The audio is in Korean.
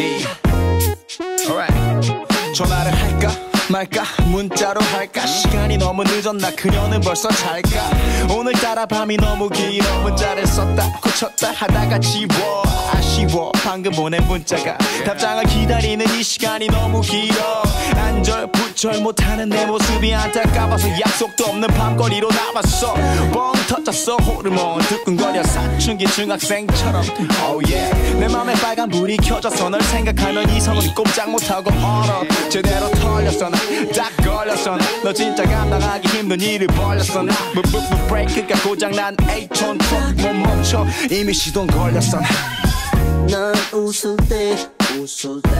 D. Alright. 전화를 할까 말까 문자로 할까 시간이 너무 늦었나 그녀는 벌써 잘까 오늘따라 밤이 너무 길어 문자를 썼다 고쳤다 하다가 지워 아쉬워 방금 보낸 문자가 답장을 기다리는 이 시간이 너무 길어 안절부절 못하는 내 모습이 안타까워서 약속도 없는 밤거리로 나왔어 뻥 터졌어 호르몬 두근거려 사춘기 중학생처럼 oh yeah 내 맘에 빨간불이 켜져서 널 생각하면 이성은 꼼짝 못하고 얼어 제대로 털렸어 나 딱 걸렸어 너 진짜 감당하기 힘든 일을 벌렸어 나 브레이크가 고장난 A촌 트럭 못 멈춰 이미 시동 걸렸어 난 웃을 때